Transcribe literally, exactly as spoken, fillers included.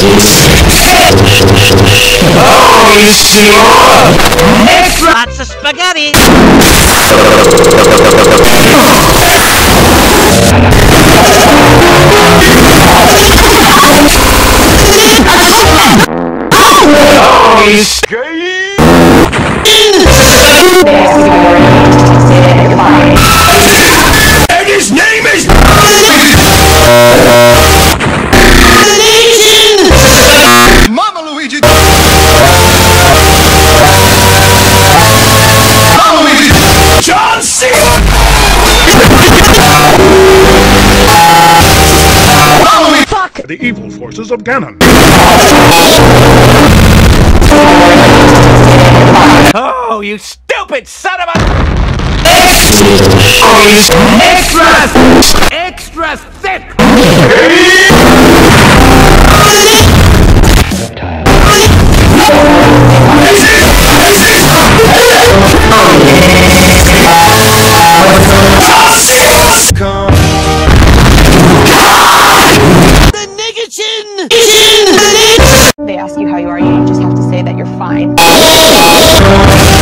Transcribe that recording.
Extra! Lots of spaghetti! And his name is Mama Luigi. Mama Luigi. John Cena. Fuck! The evil forces of Ganon. Oh, you stupid son of a... Extra! Extra thick! The nigga chin! They ask you how you are, you just have to say that you're fine.